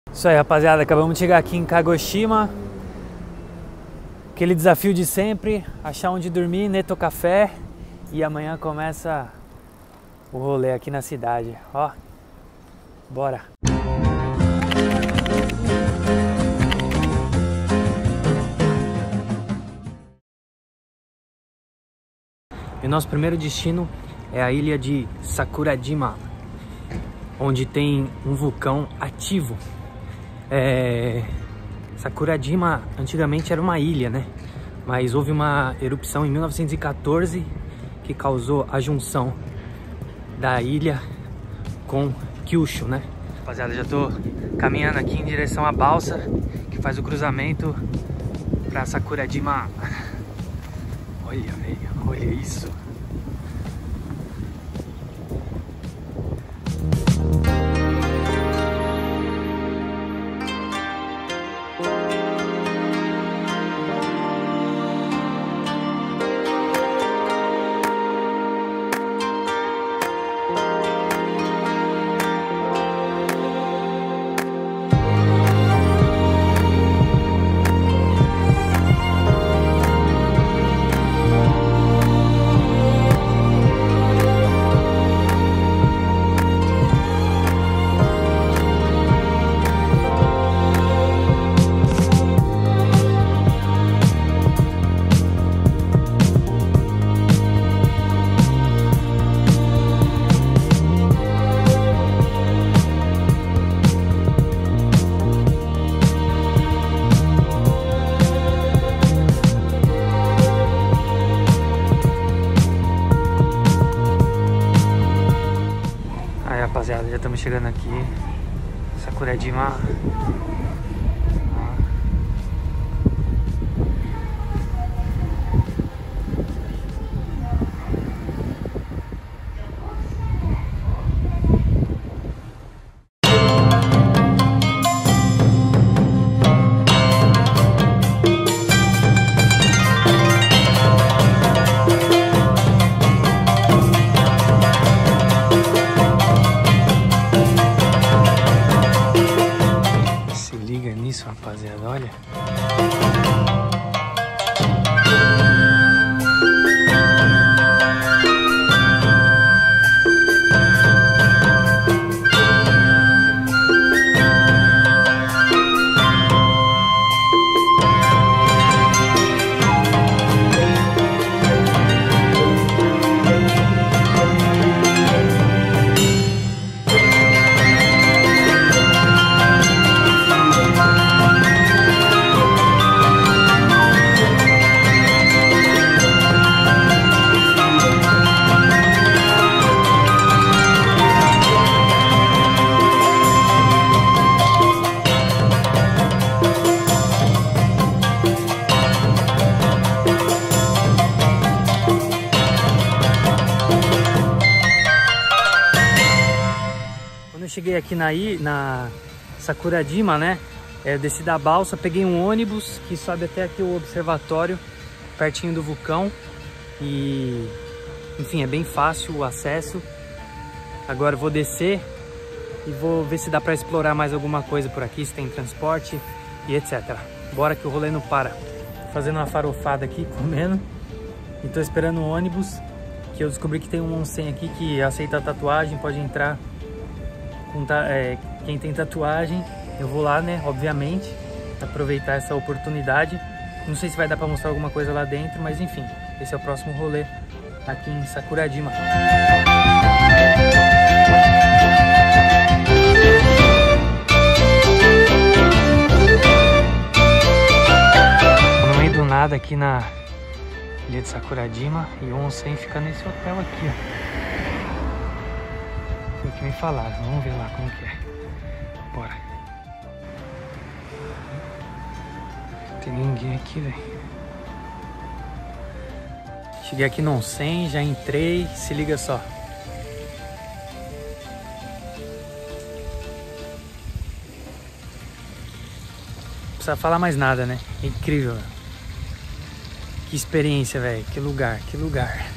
Isso aí, rapaziada, acabamos de chegar aqui em Kagoshima. Aquele desafio de sempre, achar onde dormir, Neto Café. E amanhã começa o rolê aqui na cidade, ó. Bora! E nosso primeiro destino é a ilha de Sakurajima, onde tem um vulcão ativo. Sakurajima antigamente era uma ilha, né? Mas houve uma erupção em 1914 que causou a junção da ilha com Kyushu, né? Rapaziada, já tô caminhando aqui em direção à balsa que faz o cruzamento pra Sakurajima. Olha, velho, olha isso. Rapaziada, já estamos chegando aqui, Sakurajima. Rapaziada, olha. Eu cheguei aqui na Sakurajima, né? Eu desci da balsa, peguei um ônibus que sobe até aqui o observatório, pertinho do vulcão. E, enfim, é bem fácil o acesso. Agora eu vou descer e vou ver se dá para explorar mais alguma coisa por aqui, se tem transporte e etc. Bora que o rolê não para. Tô fazendo uma farofada aqui, comendo. E tô esperando um ônibus, que eu descobri que tem um onsen aqui que aceita tatuagem, pode entrar. Quem tem tatuagem, eu vou lá, né, obviamente, aproveitar essa oportunidade. Não sei se vai dar pra mostrar alguma coisa lá dentro, mas enfim, esse é o próximo rolê aqui em Sakurajima. No meio do nada aqui na ilha de Sakurajima, e o onsen fica nesse hotel aqui, ó. Foi o que me falaram, vamos ver lá como que é. Bora. Não tem ninguém aqui, velho. Cheguei aqui no onsen, já entrei, se liga só. Não precisa falar mais nada, né? É incrível. Que experiência, velho. Que lugar, que lugar.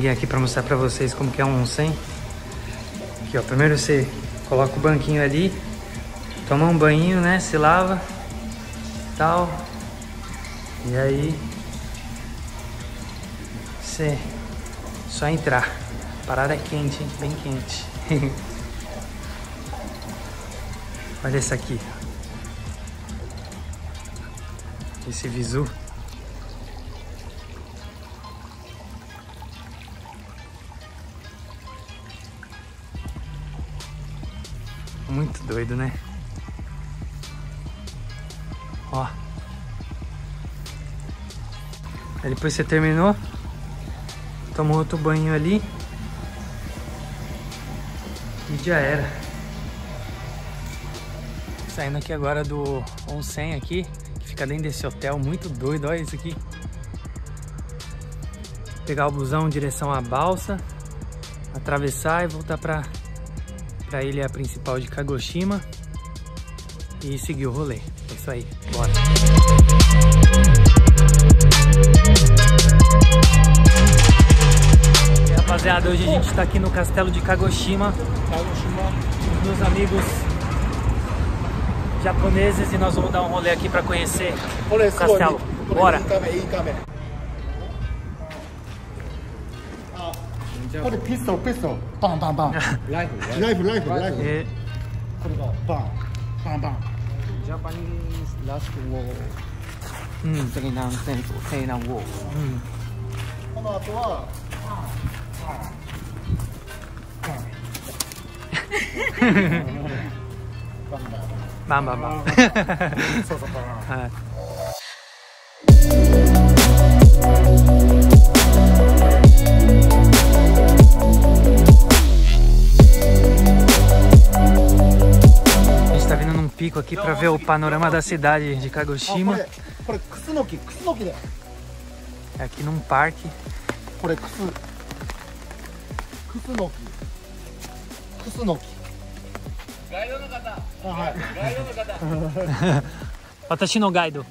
ninguém aqui para mostrar para vocês como que é um onsen. Aqui, ó, primeiro você coloca o banquinho ali, toma um banho, né, se lava, tal. E aí você só entrar. A parada é quente, hein? Bem quente. Olha esse aqui. Esse visu. Muito doido, né? Ó. Aí depois você terminou, toma outro banho ali e já era. Saindo aqui agora do onsen aqui, que fica dentro desse hotel, muito doido, olha isso aqui. Pegar o busão em direção à balsa, atravessar e voltar para a ilha principal de Kagoshima e seguir o rolê. É isso aí, bora! E, rapaziada, hoje a gente está aqui no castelo de Kagoshima com os meus amigos japoneses e nós vamos dar um rolê aqui para conhecer o castelo. Bora! Pistol, bam, bam, bam. Life. E... Bam, bam, bam. Japanese last war. Seinan Senso, Seinan War. この後はバンバンバン。 そうそう、 はい。A gente tá vindo num pico aqui para ver o panorama da cidade de Kagoshima. É aqui num parque. Watashi no gaido.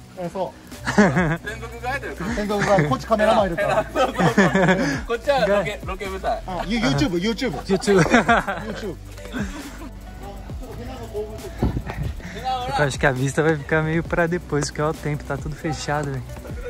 YouTube. Eu acho que a vista vai ficar meio pra depois, porque ó, o tempo tá tudo fechado, velho.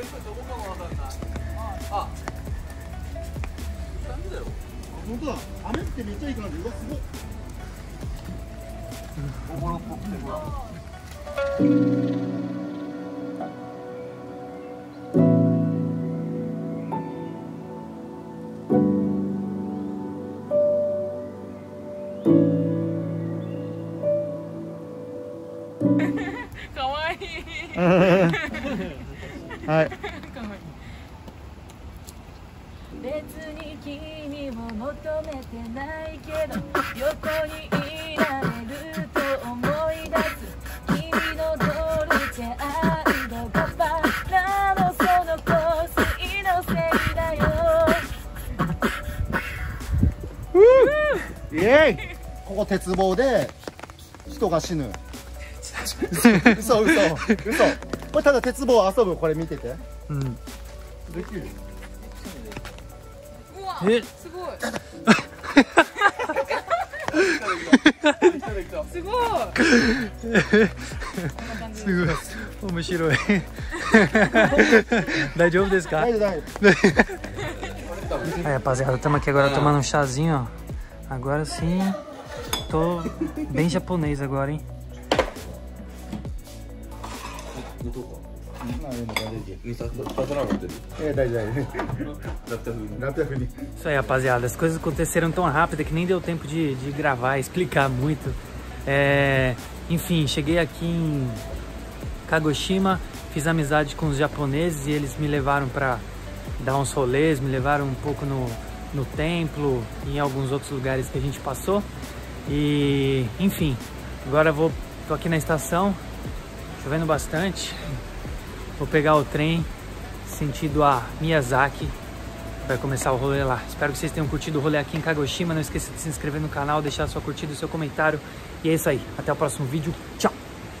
Ai. 別に君を求めてないけど横にいられると思い出す君のドルチェガバナのその香水のせいだよ。 イエイ。ここ鉄棒で人が死ぬ。嘘。これただ鉄棒遊ぶ。これ見てて。 うん。 できる。 うわ、すごい。すごい。 すごい。面白い。大丈夫ですか? Aí, rapaziada, estamos aqui agora tomando um chazinho, ó. Agora sim, tô bem japonês agora, hein? Isso aí, rapaziada, as coisas aconteceram tão rápido que nem deu tempo de gravar, explicar muito. Enfim, cheguei aqui em Kagoshima, fiz amizade com os japoneses e eles me levaram para dar uns rolês, me levaram um pouco no templo e em alguns outros lugares que a gente passou. E enfim, agora tô aqui na estação, chovendo bastante. Vou pegar o trem sentido a Miyazaki. Vai começar o rolê lá. Espero que vocês tenham curtido o rolê aqui em Kagoshima. Não esqueça de se inscrever no canal, deixar sua curtida e seu comentário. E é isso aí. Até o próximo vídeo. Tchau!